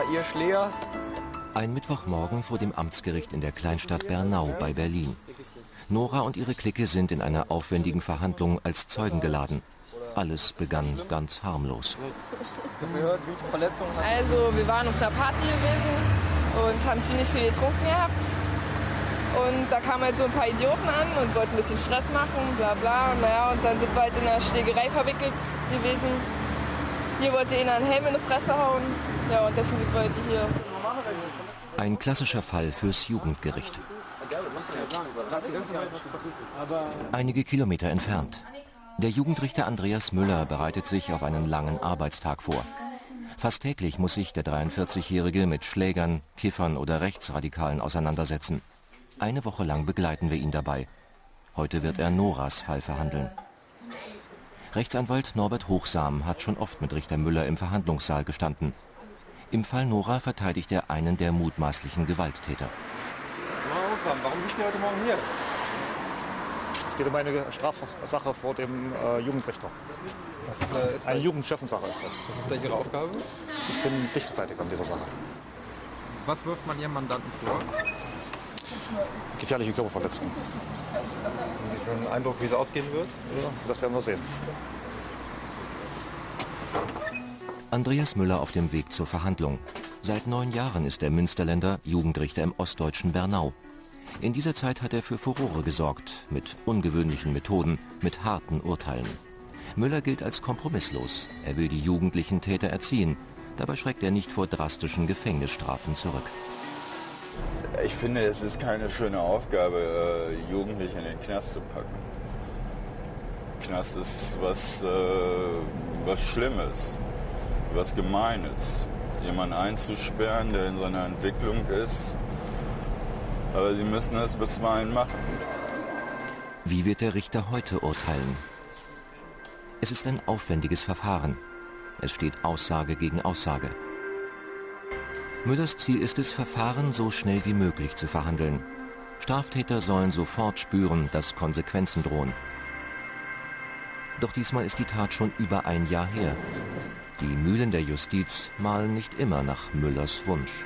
ihr Schläger. Ein Mittwochmorgen vor dem Amtsgericht in der Kleinstadt Bernau bei Berlin. Nora und ihre Clique sind in einer aufwendigen Verhandlung als Zeugen geladen. Alles begann ganz harmlos. Also wir waren auf einer Party gewesen und haben ziemlich viel getrunken gehabt. Und da kamen halt so ein paar Idioten an und wollten ein bisschen Stress machen, bla bla. Und naja, und dann sind wir halt in einer Schlägerei verwickelt gewesen. Hier wollte einer einen Helm in die Fresse hauen. Ja, und deswegen sind wir heute hier. Ein klassischer Fall fürs Jugendgericht. Einige Kilometer entfernt. Der Jugendrichter Andreas Müller bereitet sich auf einen langen Arbeitstag vor. Fast täglich muss sich der 43-Jährige mit Schlägern, Kiffern oder Rechtsradikalen auseinandersetzen. Eine Woche lang begleiten wir ihn dabei. Heute wird er Noras Fall verhandeln. Rechtsanwalt Norbert Hochsam hat schon oft mit Richter Müller im Verhandlungssaal gestanden. Im Fall Nora verteidigt er einen der mutmaßlichen Gewalttäter. Warum bist du heute Morgen hier? Es geht um eine Strafsache vor dem Jugendrichter. Eine Jugendchefensache ist das. Was ist da Ihre Aufgabe? Ich bin Pflichtverteidiger in dieser Sache. Was wirft man Ihrem Mandanten vor? Gefährliche Körperverletzung. Haben Sie schon einen Eindruck, wie es ausgehen wird? Ja, das werden wir sehen. Andreas Müller auf dem Weg zur Verhandlung. Seit 9 Jahren ist der Münsterländer Jugendrichter im ostdeutschen Bernau. In dieser Zeit hat er für Furore gesorgt, mit ungewöhnlichen Methoden, mit harten Urteilen. Müller gilt als kompromisslos. Er will die jugendlichen Täter erziehen. Dabei schreckt er nicht vor drastischen Gefängnisstrafen zurück. Ich finde, es ist keine schöne Aufgabe, Jugendliche in den Knast zu packen. Knast ist was Schlimmes, was Gemeines. Jemanden einzusperren, der in seiner Entwicklung ist. Aber sie müssen es bisweilen machen. Wie wird der Richter heute urteilen? Es ist ein aufwendiges Verfahren. Es steht Aussage gegen Aussage. Müllers Ziel ist es, Verfahren so schnell wie möglich zu verhandeln. Straftäter sollen sofort spüren, dass Konsequenzen drohen. Doch diesmal ist die Tat schon über ein Jahr her. Die Mühlen der Justiz mahlen nicht immer nach Müllers Wunsch.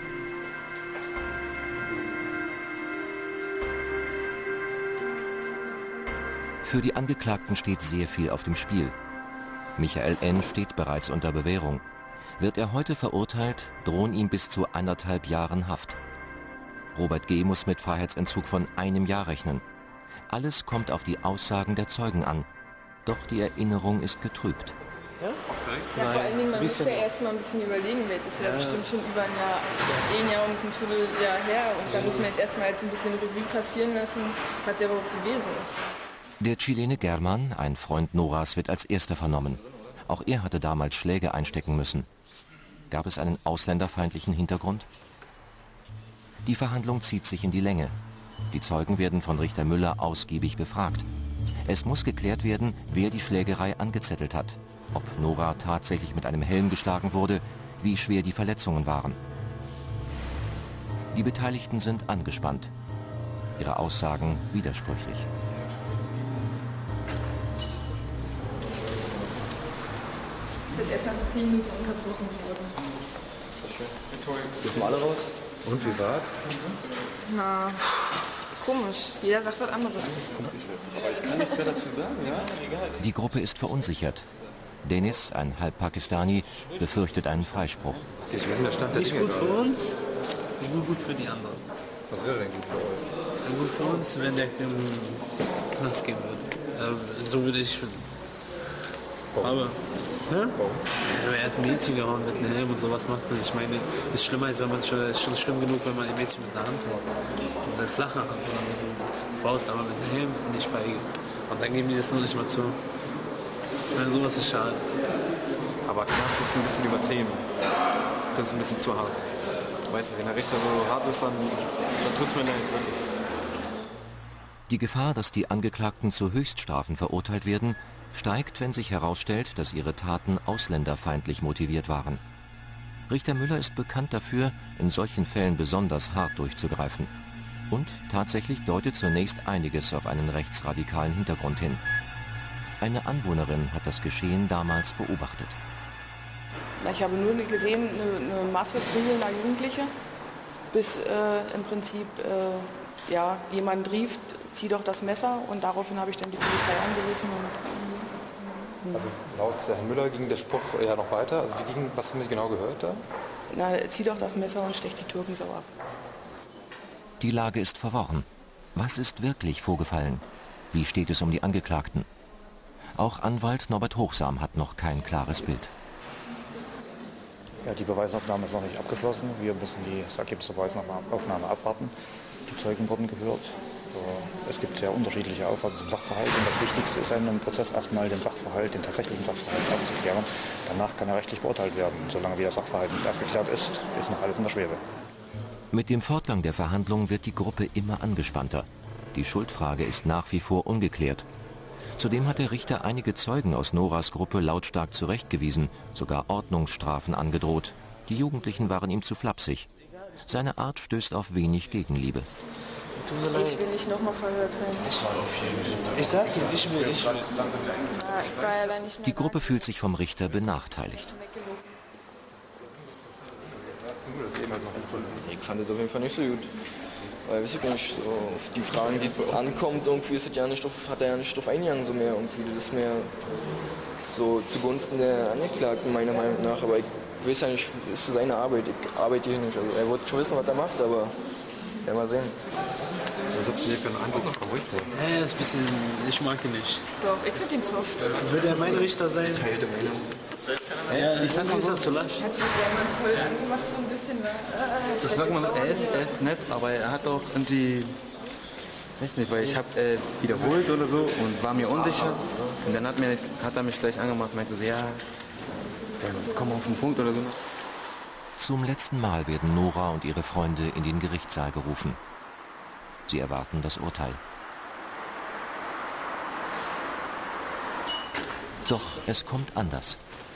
Für die Angeklagten steht sehr viel auf dem Spiel. Michael N. steht bereits unter Bewährung. Wird er heute verurteilt, drohen ihm bis zu 1,5 Jahren Haft. Robert G. muss mit Freiheitsentzug von 1 Jahr rechnen. Alles kommt auf die Aussagen der Zeugen an. Doch die Erinnerung ist getrübt. Ja? Ja, vor allen Dingen, man muss ja erst mal ein bisschen überlegen, weil das ist ja bestimmt schon über ein Jahr und ein Vierteljahr her. Und da muss man jetzt erstmal ein bisschen Revue passieren lassen, was der überhaupt gewesen ist. Der Chilene German, ein Freund Noras, wird als erster vernommen. Auch er hatte damals Schläge einstecken müssen. Gab es einen ausländerfeindlichen Hintergrund? Die Verhandlung zieht sich in die Länge. Die Zeugen werden von Richter Müller ausgiebig befragt. Es muss geklärt werden, wer die Schlägerei angezettelt hat. Ob Nora tatsächlich mit einem Helm geschlagen wurde, wie schwer die Verletzungen waren. Die Beteiligten sind angespannt. Ihre Aussagen widersprüchlich. Das ist erst nach 10 Minuten unterbrochen worden. Dürfen alle raus? Und wie war's? Na, komisch. Jeder sagt was anderes. Aber ich kann nichts mehr dazu sagen, ja? Die Gruppe ist verunsichert. Dennis, ein Halbpakistani, befürchtet einen Freispruch. Nicht gut für uns, nur gut für die anderen. Was wäre denn gut für euch? Gut für uns, wenn der im Knast gehen würde. So würde ich finden. Aber, er hat ein Mädchen gehauen mit einem Helm und sowas macht man. Ich meine, ist schlimmer, als wenn man ist schon schlimm genug, wenn man ein Mädchen mit einer Hand haut. Mit einer flachen Hand oder mit einer Faust, aber mit einem Helm nicht feige. Und dann geben die das nur nicht mal zu. Wenn sowas ist schade. Aber Knast ist ein bisschen übertrieben. Das ist ein bisschen zu hart. Weißt du, wenn der Richter so hart ist, dann tut es mir leid, wirklich. Die Gefahr, dass die Angeklagten zu Höchststrafen verurteilt werden, steigt, wenn sich herausstellt, dass ihre Taten ausländerfeindlich motiviert waren. Richter Müller ist bekannt dafür, in solchen Fällen besonders hart durchzugreifen. Und tatsächlich deutet zunächst einiges auf einen rechtsradikalen Hintergrund hin. Eine Anwohnerin hat das Geschehen damals beobachtet. Ich habe nur gesehen, eine Masse prügelnder Jugendliche, bis im Prinzip jemand rief, zieh doch das Messer, und daraufhin habe ich dann die Polizei angerufen. Also laut Herrn Müller ging der Spruch ja noch weiter. Also was haben Sie genau gehört da? Na, zieh doch das Messer und stech die Türken sau ab. Die Lage ist verworren. Was ist wirklich vorgefallen? Wie steht es um die Angeklagten? Auch Anwalt Norbert Hochsam hat noch kein klares Bild. Ja, die Beweisaufnahme ist noch nicht abgeschlossen. Wir müssen das Ergebnis der Beweisaufnahme abwarten. Die Zeugen wurden gehört. Es gibt sehr unterschiedliche Auffassungen zum Sachverhalt. Und das Wichtigste ist in einem Prozess erstmal den tatsächlichen Sachverhalt aufzuklären. Danach kann er rechtlich beurteilt werden. Solange wie der Sachverhalt nicht aufgeklärt ist, ist noch alles in der Schwebe. Mit dem Fortgang der Verhandlungen wird die Gruppe immer angespannter. Die Schuldfrage ist nach wie vor ungeklärt. Zudem hat der Richter einige Zeugen aus Noras Gruppe lautstark zurechtgewiesen, sogar Ordnungsstrafen angedroht. Die Jugendlichen waren ihm zu flapsig. Seine Art stößt auf wenig Gegenliebe. Ich will nicht nochmal verhört werden. Ich sag dir, ich will nicht. Die Gruppe fühlt sich vom Richter benachteiligt. Ich fand das auf jeden Fall nicht so gut. Weil, weiß ich nicht, so auf die Fragen, die ankommt, irgendwie ist es ja nicht hat er ja nicht drauf eingegangen, so mehr irgendwie. Das ist mehr so zugunsten der Angeklagten, meiner Meinung nach. Aber ich weiß ja nicht, es ist seine Arbeit. Ich arbeite hier nicht. Also er wird schon wissen, was er macht, aber werden wir sehen. Was habt ihr für einen Eindruck vom Richter? Ja, ist ein bisschen, ich mag ihn nicht. Doch, ich finde ihn soft. Würde er mein Richter sein? Teilte Meinung. Ja, ich sag mal so, zu lasch. Hat sich jemand voll angemacht, so ein bisschen. Ich sag mal, er ist nett, aber er hat auch irgendwie, weiß nicht, weil ich habe wiederholt oder so und war mir unsicher. Und dann hat er mich gleich angemacht, meinte so, ja, komm auf den Punkt oder so. Zum letzten Mal werden Nora und ihre Freunde in den Gerichtssaal gerufen. Sie erwarten das Urteil. Doch es kommt anders.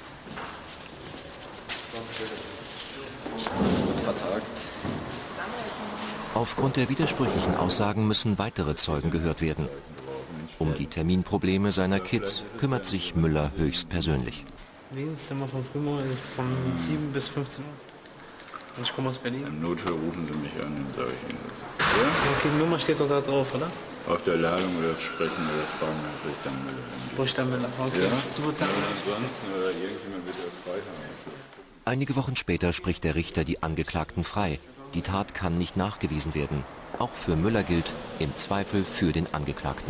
Wird vertagt. Aufgrund der widersprüchlichen Aussagen müssen weitere Zeugen gehört werden. Um die Terminprobleme seiner Kids kümmert sich Müller höchstpersönlich. Dienstzimmer von 7 bis 15 Uhr. Und ich komme aus Berlin. Im Notfall rufen Sie mich an, dann sage ich Ihnen das. Ja? Okay, die Nummer steht doch da drauf, oder? Auf der Ladung oder Sprechen oder Fragen Richter Müller. Richter Müller, okay. Ja? Ansonsten oder irgendjemand wird ja frei haben. Einige Wochen später spricht der Richter die Angeklagten frei. Die Tat kann nicht nachgewiesen werden. Auch für Müller gilt, im Zweifel für den Angeklagten.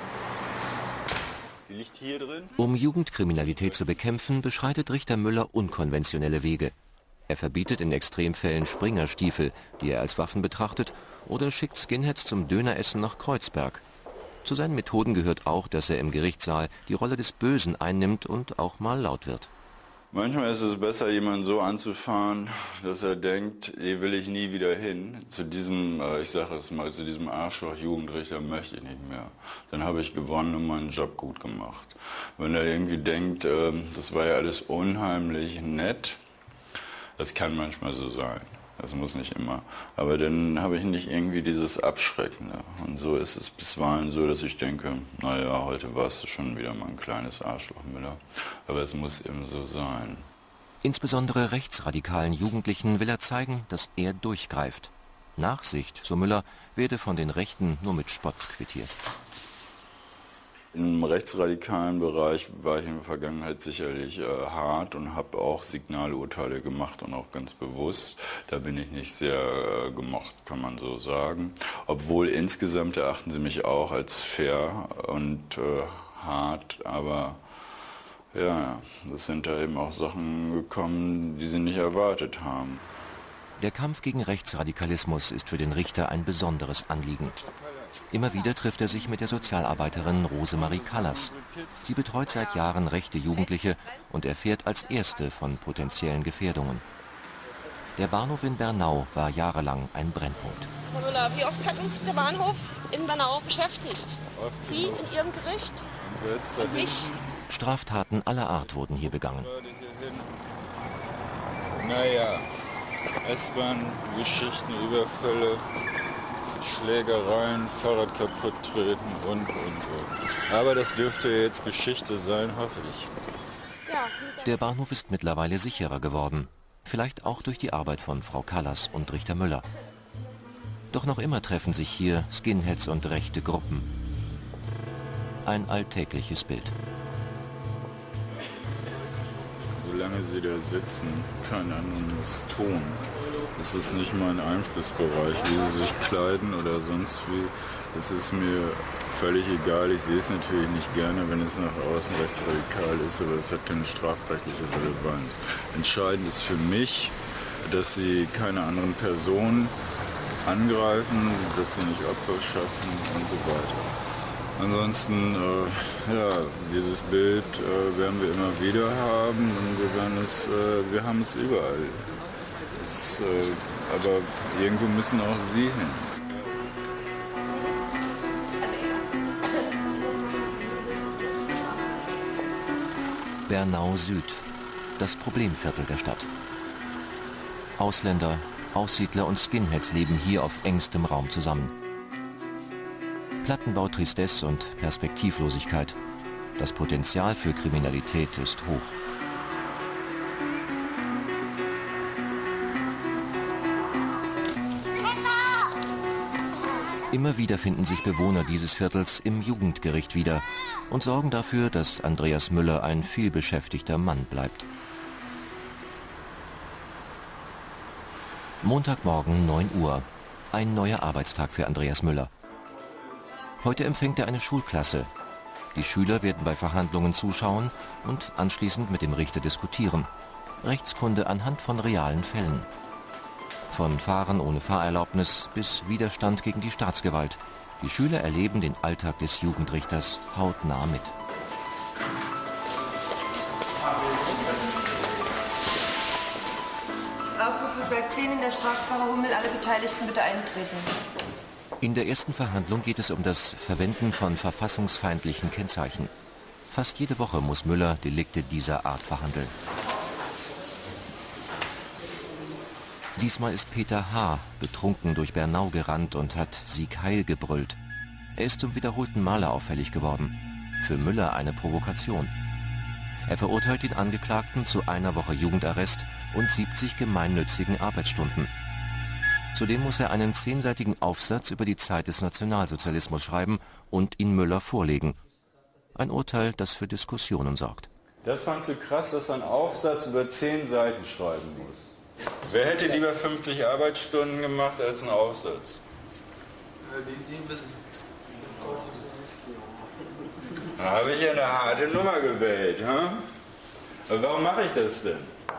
Die liegt hier drin? Um Jugendkriminalität zu bekämpfen, beschreitet Richter Müller unkonventionelle Wege. Er verbietet in Extremfällen Springerstiefel, die er als Waffen betrachtet, oder schickt Skinheads zum Döneressen nach Kreuzberg. Zu seinen Methoden gehört auch, dass er im Gerichtssaal die Rolle des Bösen einnimmt und auch mal laut wird. Manchmal ist es besser, jemanden so anzufahren, dass er denkt, hier will ich nie wieder hin. Zu diesem, ich sage es mal, zu diesem Arschloch-Jugendrichter möchte ich nicht mehr. Dann habe ich gewonnen und meinen Job gut gemacht. Wenn er irgendwie denkt, das war ja alles unheimlich nett, das kann manchmal so sein. Das muss nicht immer. Aber dann habe ich nicht irgendwie dieses Abschreckende. Und so ist es bisweilen so, dass ich denke, naja, heute warst du schon wieder mal ein kleines Arschloch, Müller. Aber es muss eben so sein. Insbesondere rechtsradikalen Jugendlichen will er zeigen, dass er durchgreift. Nachsicht, so Müller, werde von den Rechten nur mit Spott quittiert. Im rechtsradikalen Bereich war ich in der Vergangenheit sicherlich hart und habe auch Signalurteile gemacht und auch ganz bewusst. Da bin ich nicht sehr gemocht, kann man so sagen. Obwohl insgesamt erachten sie mich auch als fair und hart, aber ja, das sind da eben auch Sachen gekommen, die sie nicht erwartet haben. Der Kampf gegen Rechtsradikalismus ist für den Richter ein besonderes Anliegen. Immer wieder trifft er sich mit der Sozialarbeiterin Rosemarie Callas. Sie betreut seit Jahren rechte Jugendliche und erfährt als erste von potenziellen Gefährdungen. Der Bahnhof in Bernau war jahrelang ein Brennpunkt. Frau Müller, wie oft hat uns der Bahnhof in Bernau beschäftigt? Sie in Ihrem Gericht und mich? Straftaten aller Art wurden hier begangen. Naja, S-Bahn, Geschichten, Überfälle, Schlägereien, Fahrrad kaputt treten und. Aber das dürfte jetzt Geschichte sein, hoffe ich. Ja, Der Bahnhof ist mittlerweile sicherer geworden. Vielleicht auch durch die Arbeit von Frau Kallas und Richter Müller. Doch noch immer treffen sich hier Skinheads und rechte Gruppen. Ein alltägliches Bild. Solange sie da sitzen, kein anderes tun. Es ist nicht mein Einflussbereich, wie sie sich kleiden oder sonst wie. Es ist mir völlig egal. Ich sehe es natürlich nicht gerne, wenn es nach außen rechtsradikal ist, aber es hat keine strafrechtliche Relevanz. Entscheidend ist für mich, dass sie keine anderen Personen angreifen, dass sie nicht Opfer schaffen und so weiter. Ansonsten, dieses Bild werden wir immer wieder haben und wir haben es überall. Aber irgendwo müssen auch Sie hin. Bernau Süd, das Problemviertel der Stadt. Ausländer, Aussiedler und Skinheads leben hier auf engstem Raum zusammen. Plattenbau, Tristesse und Perspektivlosigkeit. Das Potenzial für Kriminalität ist hoch. Immer wieder finden sich Bewohner dieses Viertels im Jugendgericht wieder und sorgen dafür, dass Andreas Müller ein vielbeschäftigter Mann bleibt. Montagmorgen 9 Uhr. Ein neuer Arbeitstag für Andreas Müller. Heute empfängt er eine Schulklasse. Die Schüler werden bei Verhandlungen zuschauen und anschließend mit dem Richter diskutieren. Rechtskunde anhand von realen Fällen. Von Fahren ohne Fahrerlaubnis bis Widerstand gegen die Staatsgewalt. Die Schüler erleben den Alltag des Jugendrichters hautnah mit. Aufrufe seit 10 in der Strafsache Hummel. Alle Beteiligten bitte eintreten. In der ersten Verhandlung geht es um das Verwenden von verfassungsfeindlichen Kennzeichen. Fast jede Woche muss Müller Delikte dieser Art verhandeln. Diesmal ist Peter H. betrunken durch Bernau gerannt und hat Sieg Heil gebrüllt. Er ist zum wiederholten Male auffällig geworden. Für Müller eine Provokation. Er verurteilt den Angeklagten zu 1 Woche Jugendarrest und 70 gemeinnützigen Arbeitsstunden. Zudem muss er einen 10-seitigen Aufsatz über die Zeit des Nationalsozialismus schreiben und ihn Müller vorlegen. Ein Urteil, das für Diskussionen sorgt. Das fandst du krass, dass er einen Aufsatz über 10 Seiten schreiben muss. Wer hätte lieber 50 Arbeitsstunden gemacht als einen Aufsatz? Die wissen. Da habe ich ja eine harte Nummer gewählt. Hm? Aber warum mache ich das denn?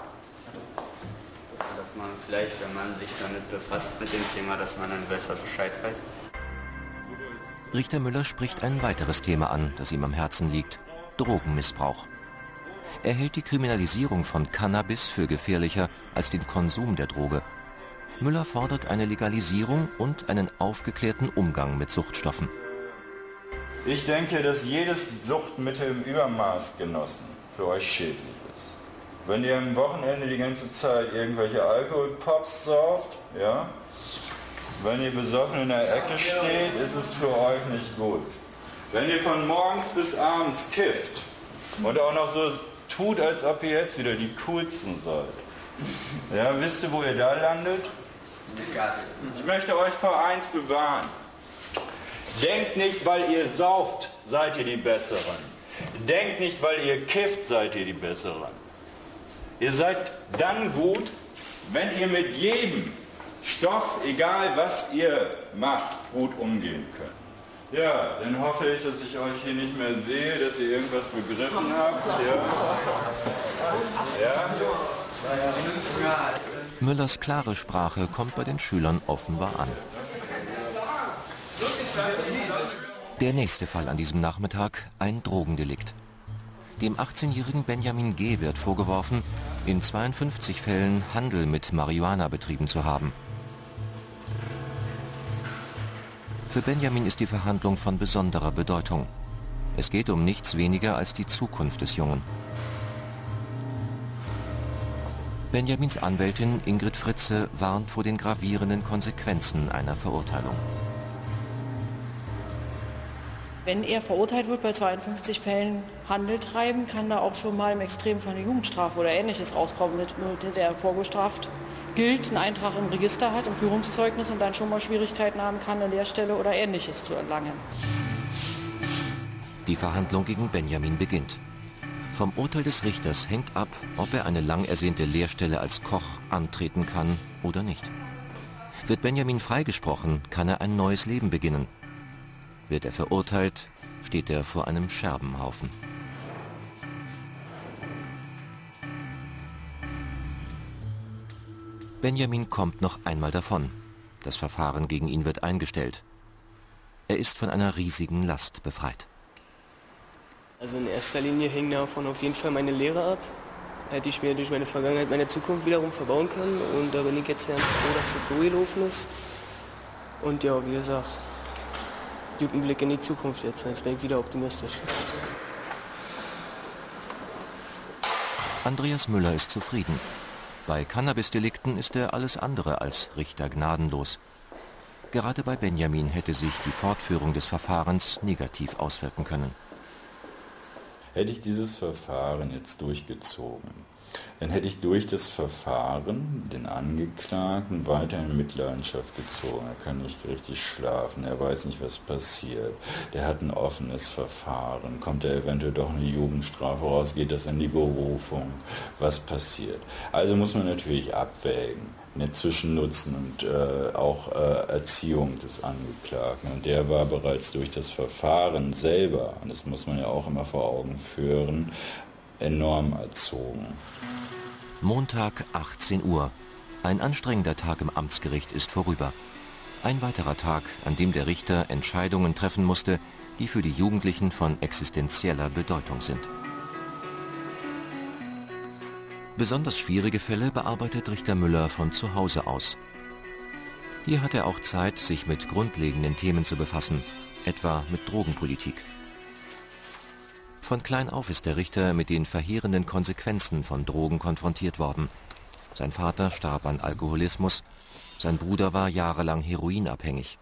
Dass man vielleicht, wenn man sich damit befasst mit dem Thema, dass man dann besser Bescheid weiß. Richter Müller spricht ein weiteres Thema an, das ihm am Herzen liegt: Drogenmissbrauch. Er hält die Kriminalisierung von Cannabis für gefährlicher als den Konsum der Droge. Müller fordert eine Legalisierung und einen aufgeklärten Umgang mit Suchtstoffen. Ich denke, dass jedes Suchtmittel im Übermaß genossen für euch schädlich ist. Wenn ihr am Wochenende die ganze Zeit irgendwelche Alkoholpops sauft, ja, wenn ihr besoffen in der Ecke steht, ist es für euch nicht gut. Wenn ihr von morgens bis abends kifft und auch noch so tut, als ob ihr jetzt wieder die Coolsten seid. Ja, wisst ihr, wo ihr da landet? Ich möchte euch vor eins bewahren. Denkt nicht, weil ihr sauft, seid ihr die Besseren. Denkt nicht, weil ihr kifft, seid ihr die Besseren. Ihr seid dann gut, wenn ihr mit jedem Stoff, egal was ihr macht, gut umgehen könnt. Ja, dann hoffe ich, dass ich euch hier nicht mehr sehe, dass ihr irgendwas begriffen habt. Ja? Müllers klare Sprache kommt bei den Schülern offenbar an. Der nächste Fall an diesem Nachmittag: ein Drogendelikt. Dem 18-jährigen Benjamin G. wird vorgeworfen, in 52 Fällen Handel mit Marihuana betrieben zu haben. Für Benjamin ist die Verhandlung von besonderer Bedeutung. Es geht um nichts weniger als die Zukunft des Jungen. Benjamins Anwältin Ingrid Fritze warnt vor den gravierenden Konsequenzen einer Verurteilung. Wenn er verurteilt wird, bei 52 Fällen Handel treiben, kann da auch schon mal im Extremfall eine Jugendstrafe oder Ähnliches rauskommen, mit der vorbestraft gilt, einen Eintrag im Register hat, im Führungszeugnis und dann schon mal Schwierigkeiten haben kann, eine Lehrstelle oder Ähnliches zu erlangen. Die Verhandlung gegen Benjamin beginnt. Vom Urteil des Richters hängt ab, ob er eine lang ersehnte Lehrstelle als Koch antreten kann oder nicht. Wird Benjamin freigesprochen, kann er ein neues Leben beginnen. Wird er verurteilt, steht er vor einem Scherbenhaufen. Benjamin kommt noch einmal davon. Das Verfahren gegen ihn wird eingestellt. Er ist von einer riesigen Last befreit. Also in erster Linie hing davon auf jeden Fall meine Lehre ab. Hätte ich mir durch meine Vergangenheit meine Zukunft wiederum verbauen können. Und da bin ich jetzt ganz froh, dass das so gelaufen ist. Und ja, wie gesagt, guten Blick in die Zukunft jetzt. Jetzt bin ich wieder optimistisch. Andreas Müller ist zufrieden. Bei Cannabis-Delikten ist er alles andere als Richter gnadenlos. Gerade bei Benjamin hätte sich die Fortführung des Verfahrens negativ auswirken können. Hätte ich dieses Verfahren jetzt durchgezogen, dann hätte ich durch das Verfahren den Angeklagten weiter in Mitleidenschaft gezogen. Er kann nicht richtig schlafen, er weiß nicht, was passiert. Der hat ein offenes Verfahren. Kommt er eventuell doch eine Jugendstrafe raus, geht das in die Berufung? Was passiert? Also muss man natürlich abwägen, den Zwischennutzen und auch Erziehung des Angeklagten. Und der war bereits durch das Verfahren selber, und das muss man ja auch immer vor Augen führen, enorm erzogen. Montag, 18 Uhr. Ein anstrengender Tag im Amtsgericht ist vorüber. Ein weiterer Tag, an dem der Richter Entscheidungen treffen musste, die für die Jugendlichen von existenzieller Bedeutung sind. Besonders schwierige Fälle bearbeitet Richter Müller von zu Hause aus. Hier hat er auch Zeit, sich mit grundlegenden Themen zu befassen, etwa mit Drogenpolitik. Von klein auf ist der Richter mit den verheerenden Konsequenzen von Drogen konfrontiert worden. Sein Vater starb an Alkoholismus, sein Bruder war jahrelang heroinabhängig.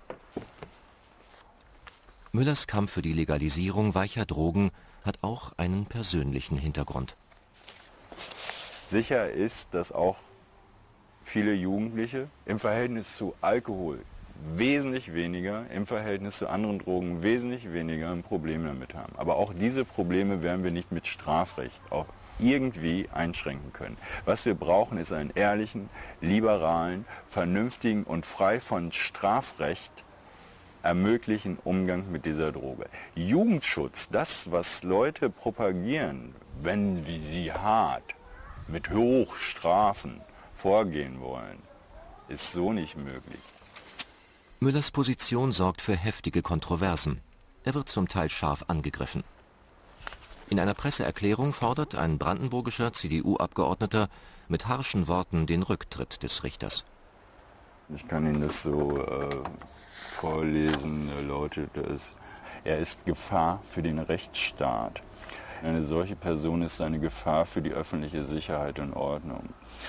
Müllers Kampf für die Legalisierung weicher Drogen hat auch einen persönlichen Hintergrund. Sicher ist, dass auch viele Jugendliche im Verhältnis zu Alkohol wesentlich weniger, im Verhältnis zu anderen Drogen wesentlich weniger ein Problem damit haben. Aber auch diese Probleme werden wir nicht mit Strafrecht auch irgendwie einschränken können. Was wir brauchen, ist einen ehrlichen, liberalen, vernünftigen und frei von Strafrecht ermöglichen Umgang mit dieser Droge. Jugendschutz, das, was Leute propagieren, wenn sie hart mit Hochstrafen vorgehen wollen, ist so nicht möglich. Müllers Position sorgt für heftige Kontroversen. Er wird zum Teil scharf angegriffen. In einer Presseerklärung fordert ein brandenburgischer CDU-Abgeordneter mit harschen Worten den Rücktritt des Richters. Ich kann Ihnen das so vorlesen, lautet es: Er ist Gefahr für den Rechtsstaat. Eine solche Person ist eine Gefahr für die öffentliche Sicherheit und Ordnung.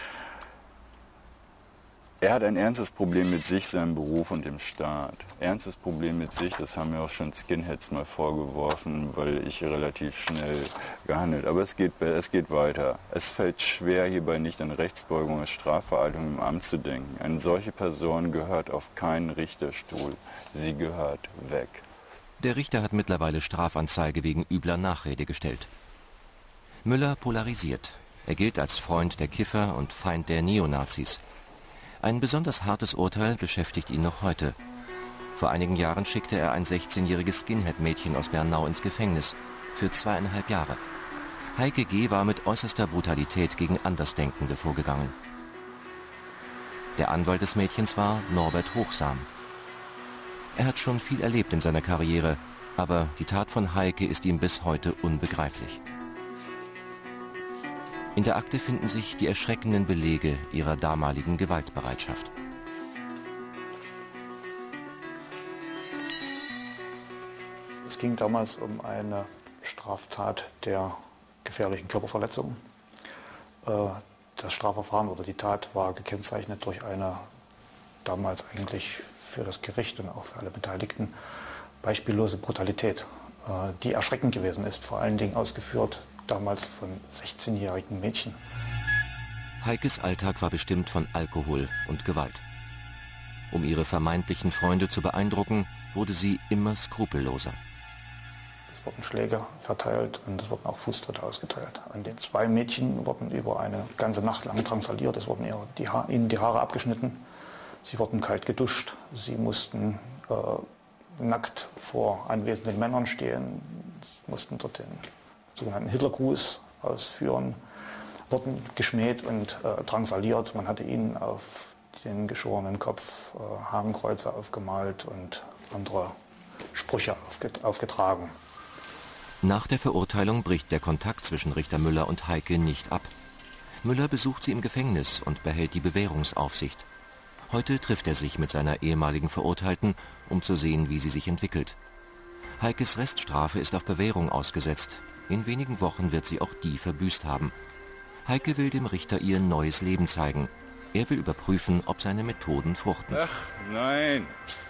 Er hat ein ernstes Problem mit sich, seinem Beruf und dem Staat. Ernstes Problem mit sich, das haben mir auch schon Skinheads mal vorgeworfen, weil ich relativ schnell gehandelt. Aber es geht weiter. Es fällt schwer, hierbei nicht an Rechtsbeugung und Strafverhaltung im Amt zu denken. Eine solche Person gehört auf keinen Richterstuhl. Sie gehört weg. Der Richter hat mittlerweile Strafanzeige wegen übler Nachrede gestellt. Müller polarisiert. Er gilt als Freund der Kiffer und Feind der Neonazis. Ein besonders hartes Urteil beschäftigt ihn noch heute. Vor einigen Jahren schickte er ein 16-jähriges Skinhead-Mädchen aus Bernau ins Gefängnis für 2,5 Jahre. Heike G. war mit äußerster Brutalität gegen Andersdenkende vorgegangen. Der Anwalt des Mädchens war Norbert Hochsam. Er hat schon viel erlebt in seiner Karriere, aber die Tat von Heike ist ihm bis heute unbegreiflich. In der Akte finden sich die erschreckenden Belege ihrer damaligen Gewaltbereitschaft. Es ging damals um eine Straftat der gefährlichen Körperverletzung. Das Strafverfahren oder die Tat war gekennzeichnet durch eine damals eigentlich für das Gericht und auch für alle Beteiligten beispiellose Brutalität. die erschreckend gewesen ist, vor allen Dingen ausgeführt damals von 16-jährigen Mädchen. Heikes Alltag war bestimmt von Alkohol und Gewalt. Um ihre vermeintlichen Freunde zu beeindrucken, wurde sie immer skrupelloser. Es wurden Schläge verteilt und es wurden auch Fußtritte ausgeteilt. An den 2 Mädchen wurden über eine ganze Nacht lang drangsaliert. Es wurden ihnen die Haare abgeschnitten. Sie wurden kalt geduscht. Sie mussten nackt vor anwesenden Männern stehen. Sie mussten dort den sogenannten Hitlergruß ausführen. Wurden geschmäht und drangsaliert. Man hatte ihnen auf den geschorenen Kopf Hakenkreuze aufgemalt und andere Sprüche aufgetragen. Nach der Verurteilung bricht der Kontakt zwischen Richter Müller und Heike nicht ab. Müller besucht sie im Gefängnis und behält die Bewährungsaufsicht. Heute trifft er sich mit seiner ehemaligen Verurteilten, um zu sehen, wie sie sich entwickelt. Heikes Reststrafe ist auf Bewährung ausgesetzt. In wenigen Wochen wird sie auch die verbüßt haben. Heike will dem Richter ihr neues Leben zeigen. Er will überprüfen, ob seine Methoden fruchten. Ach, nein.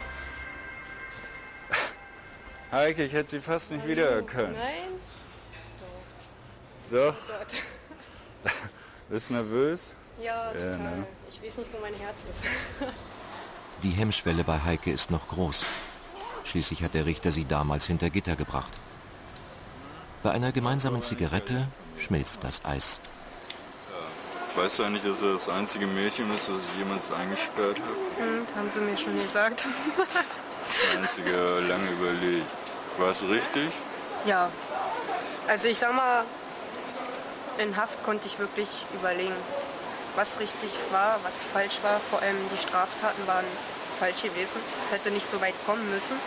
Heike, ich hätte sie fast nicht wiedererkannt. Nein? Doch. Doch. Bist du nervös? Ja, total. Ne? Ich weiß nicht, wo mein Herz ist. Die Hemmschwelle bei Heike ist noch groß. Schließlich hat der Richter sie damals hinter Gitter gebracht. Bei einer gemeinsamen Zigarette schmilzt das Eis. Weißt du eigentlich, dass er das einzige Mädchen ist, das ich jemals eingesperrt habe? Haben sie mir schon gesagt. Das einzige, lange überlegt. War es richtig? Ja. Also ich sag mal, in Haft konnte ich wirklich überlegen, was richtig war, was falsch war. Vor allem die Straftaten waren falsch gewesen. Es hätte nicht so weit kommen müssen.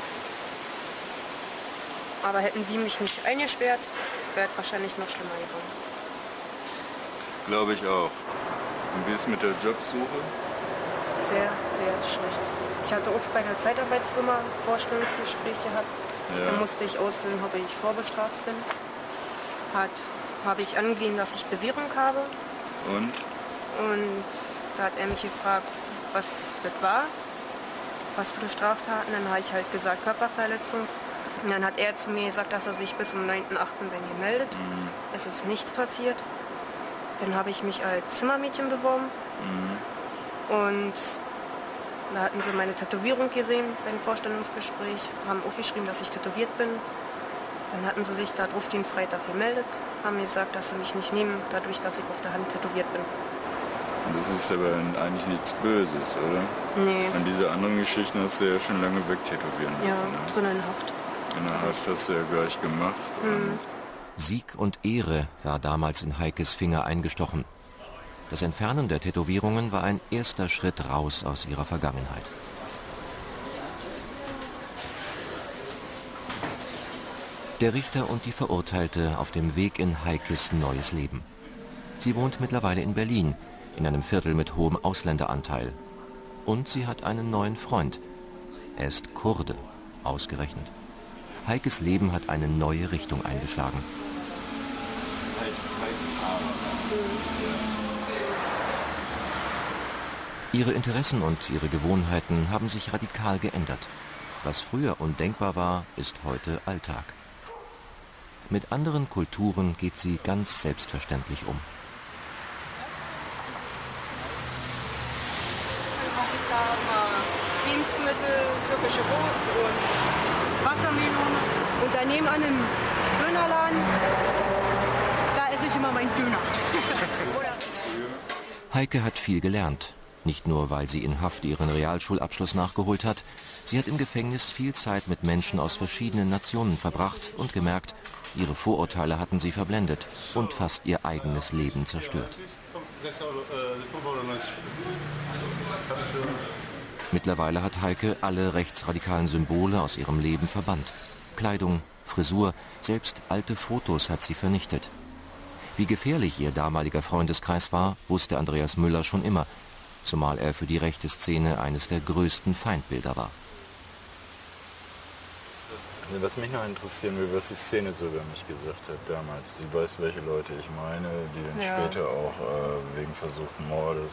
Aber hätten sie mich nicht eingesperrt, wäre es wahrscheinlich noch schlimmer geworden. Glaube ich auch. Und wie ist es mit der Jobsuche? Sehr, sehr schlecht. Ich hatte auch bei einer Zeitarbeitsfirma ein Vorstellungsgespräch gehabt. Ja. Da musste ich ausfüllen, ob ich vorbestraft bin. Habe ich angegeben, dass ich Bewährung habe. Und? Und da hat er mich gefragt, was das war, was für die Straftaten. Dann habe ich halt gesagt, Körperverletzung. Und dann hat er zu mir gesagt, dass er sich bis zum 9.8. bei mir meldet. Es ist nichts passiert. Dann habe ich mich als Zimmermädchen beworben. Und da hatten sie meine Tätowierung gesehen beim Vorstellungsgespräch, haben aufgeschrieben, dass ich tätowiert bin. Dann hatten sie sich darauf den Freitag gemeldet, haben mir gesagt, dass sie mich nicht nehmen, dadurch, dass ich auf der Hand tätowiert bin. Das ist aber eigentlich nichts Böses, oder? Nee. An diese anderen Geschichten hast du ja schon lange wegtätowieren lassen. Ja, Ne? drinnen in Haft. In der Haft hast du ja gleich gemacht. Sieg und Ehre war damals in Heikes Finger eingestochen. Das Entfernen der Tätowierungen war ein erster Schritt raus aus ihrer Vergangenheit. Der Richter und die Verurteilte auf dem Weg in Heikes neues Leben. Sie wohnt mittlerweile in Berlin, in einem Viertel mit hohem Ausländeranteil. Und sie hat einen neuen Freund. Er ist Kurde, ausgerechnet. Heikes Leben hat eine neue Richtung eingeschlagen. Ihre Interessen und ihre Gewohnheiten haben sich radikal geändert. Was früher undenkbar war, ist heute Alltag. Mit anderen Kulturen geht sie ganz selbstverständlich um. Ich habe Lebensmittel, türkische Wurst und Wassermelone. Und daneben an einem Dönerladen, da esse ich immer meinen Döner. Heike hat viel gelernt. Nicht nur, weil sie in Haft ihren Realschulabschluss nachgeholt hat. Sie hat im Gefängnis viel Zeit mit Menschen aus verschiedenen Nationen verbracht und gemerkt, ihre Vorurteile hatten sie verblendet und fast ihr eigenes Leben zerstört. Mittlerweile hat Heike alle rechtsradikalen Symbole aus ihrem Leben verbannt. Kleidung, Frisur, selbst alte Fotos hat sie vernichtet. Wie gefährlich ihr damaliger Freundeskreis war, wusste Andreas Müller schon immer, zumal er für die rechte Szene eines der größten Feindbilder war. Was mich noch interessieren will, was die Szene so über mich gesagt hat damals. Sie weiß, welche Leute ich meine, die dann später auch wegen versuchten Mordes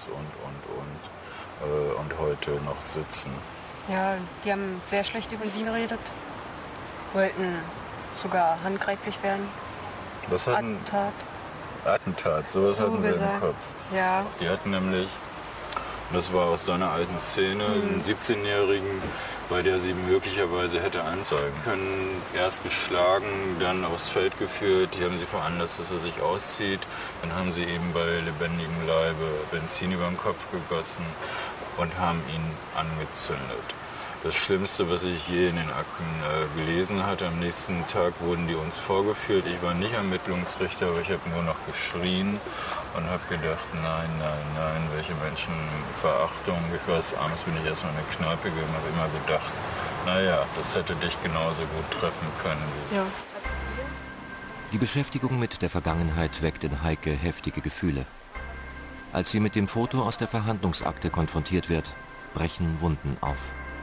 und heute noch sitzen. Ja, die haben sehr schlecht über sie geredet. Wollten sogar handgreiflich werden. Was hatten Attentat, sowas hatten sie im Kopf. Ja. Die hatten nämlich, das war aus so einer alten Szene, einen 17-Jährigen, bei der sie möglicherweise hätte anzeigen können, erst geschlagen, dann aufs Feld geführt, die haben sie veranlasst, dass er sich auszieht, dann haben sie ihm bei lebendigem Leibe Benzin über den Kopf gegossen und haben ihn angezündet. Das Schlimmste, was ich je in den Akten gelesen hatte, am nächsten Tag wurden die uns vorgeführt. Ich war nicht Ermittlungsrichter, aber ich habe nur noch geschrien und habe gedacht, nein, nein, nein, welche Menschenverachtung. Ich weiß, abends bin ich erstmal in eine Kneipe gegangen und habe immer gedacht, naja, das hätte dich genauso gut treffen können. Ja. Die Beschäftigung mit der Vergangenheit weckt in Heike heftige Gefühle. Als sie mit dem Foto aus der Verhandlungsakte konfrontiert wird, brechen Wunden auf.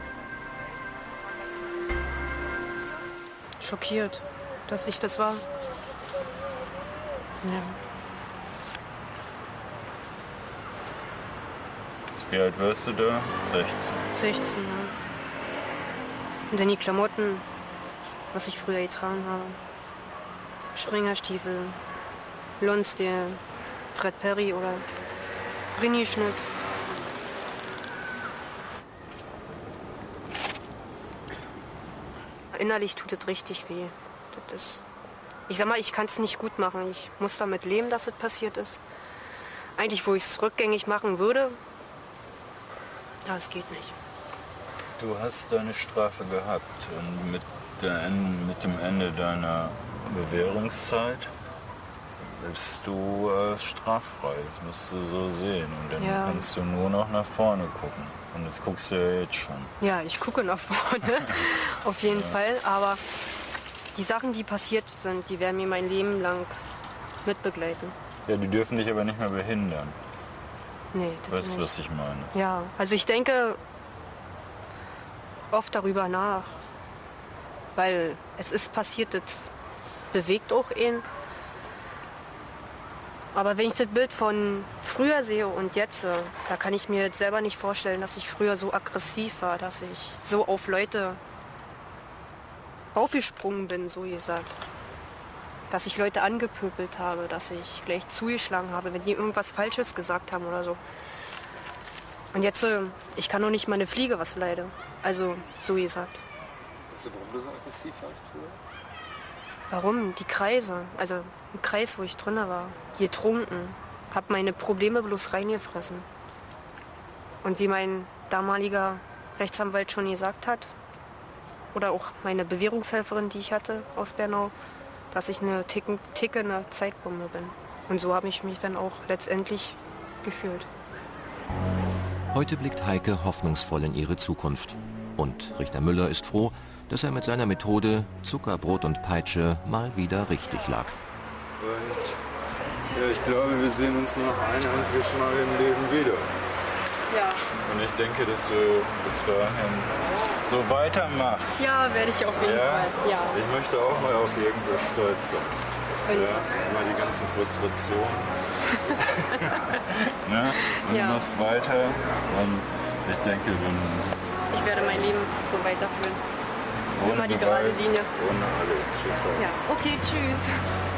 Schockiert, dass ich das war. Ja. Wie alt warst du da? 16. 16, ja. Und dann die Klamotten, was ich früher getragen habe. Springerstiefel, Lonsdale, Fred Perry oder Rini-Schnitt. Innerlich tut es richtig weh. Ich sag mal, ich kann es nicht gut machen. Ich muss damit leben, dass es passiert ist. Eigentlich, wo ich es rückgängig machen würde, aber es geht nicht. Du hast deine Strafe gehabt und mit dem Ende deiner Bewährungszeit bist du straffrei. Das musst du so sehen. Und dann kannst du nur noch nach vorne gucken. Und das guckst du ja jetzt schon. Ja, ich gucke nach vorne, auf jeden Fall. Aber die Sachen, die passiert sind, die werden mir mein Leben lang mitbegleiten. Ja, die dürfen dich aber nicht mehr behindern. Nee, das weißt du, was ich meine? Ja, also ich denke oft darüber nach. Weil es ist passiert, das bewegt auch ihn. Aber wenn ich das Bild von früher sehe und jetzt, da kann ich mir jetzt selber nicht vorstellen, dass ich früher so aggressiv war, dass ich so auf Leute raufgesprungen bin, so gesagt. Dass ich Leute angepöbelt habe, dass ich gleich zugeschlagen habe, wenn die irgendwas Falsches gesagt haben oder so. Und jetzt, ich kann noch nicht mal eine Fliege was leiden. Also, so gesagt. Weißt du, warum du so aggressiv warst früher? Warum? Die Kreise. Also ein Kreis, wo ich drin war. Getrunken. Hab meine Probleme bloß reingefressen. Und wie mein damaliger Rechtsanwalt schon gesagt hat, oder auch meine Bewährungshelferin, die ich hatte aus Bernau, dass ich eine tickende Zeitbombe bin. Und so habe ich mich dann auch letztendlich gefühlt. Heute blickt Heike hoffnungsvoll in ihre Zukunft. Und Richter Müller ist froh, dass er mit seiner Methode Zucker, Brot und Peitsche mal wieder richtig lag. Und ja, ich glaube, wir sehen uns noch ein einziges Mal im Leben wieder. Ja. Und ich denke, dass du bis dahin so weitermachst. Ja, werde ich auf jeden Fall. Ja. Ich möchte auch mal auf irgendwo stolz sein. Ja, mal die ganzen Frustrationen. Ja, und du machst weiter. Und ich denke, ich werde mein Leben so weiterführen. Ohne immer die Gewalt, gerade Linie. ohne alles. Tschüss. Ja, okay, tschüss.